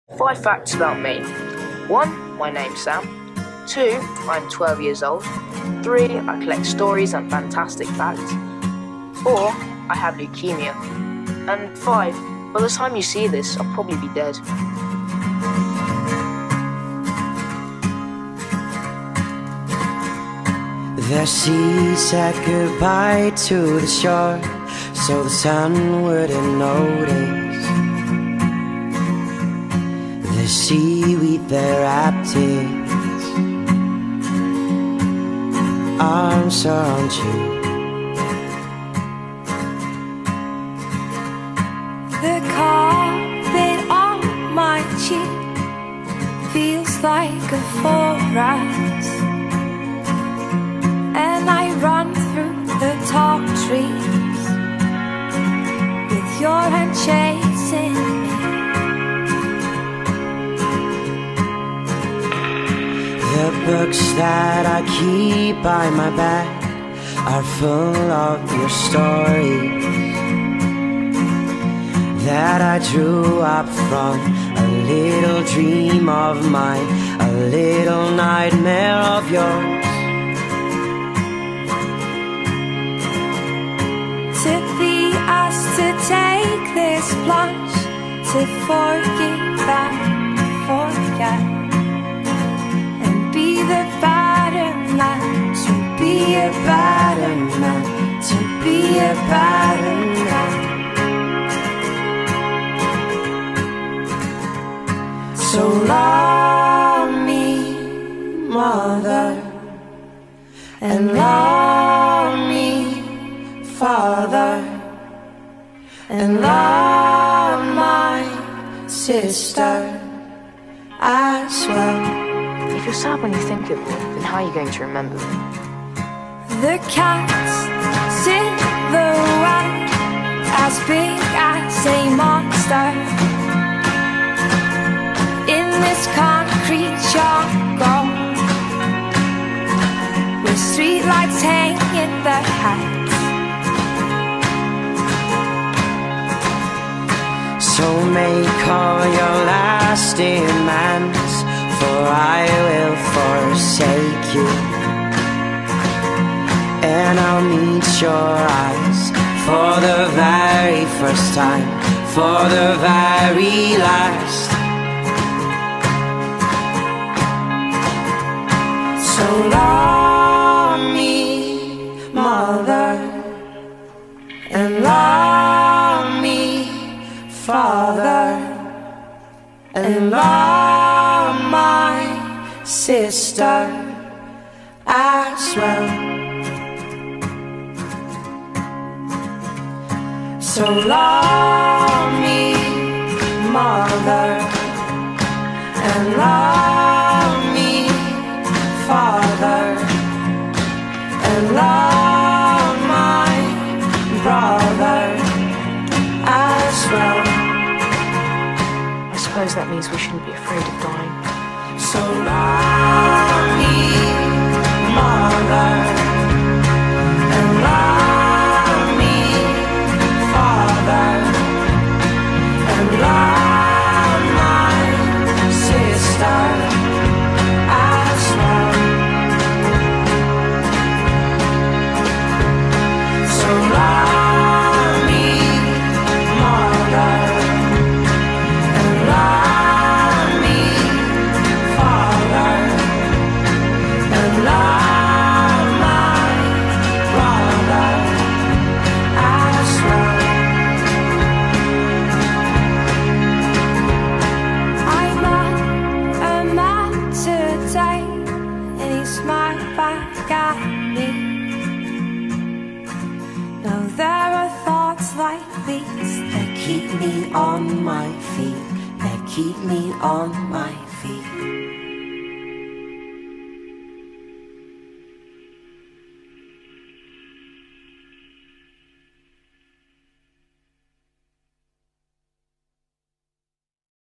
5 facts about me. 1. My name's Sam. 2. I'm 12 years old. 3. I collect stories and fantastic facts. 4. I have leukemia. And 5. By the time you see this, I'll probably be dead. The sea said goodbye to the shore, so the sun wouldn't notice. The seaweed there wrapped its arms around you. The carpet on my cheek feels like a forest, and I run through the tall trees with your hand chasing me. The books that I keep by my bed are full of your stories that I drew up from a little dream of mine, a little nightmare of yours. To be asked to take this plunge, to forgive and forget, and be the better man, to be a better man, to be a better man. So love me, mother, and love me, father, and love my sister as well. If you're sad when you think of me, then how are you going to remember me? The cat's silhouette, as big as a monster, in this concrete jungle, with streetlights hanging their heads. So make all your last demands, for I will forsake you, and I'll meet your eyes for the very first time, for the very last. So love me, mother, and love me, father, and love my sister as well. So love me, mother, and love me, father, and love my brother as well. I suppose that means we shouldn't be afraid of dying. So love me, mother, and love me, father, and love my sister as well. So love me, mother, and love me, father, and love my brother as well. I met a man today, and he smiled back at me. Now there are thoughts like these that keep me on my feet, that keep me on my feet.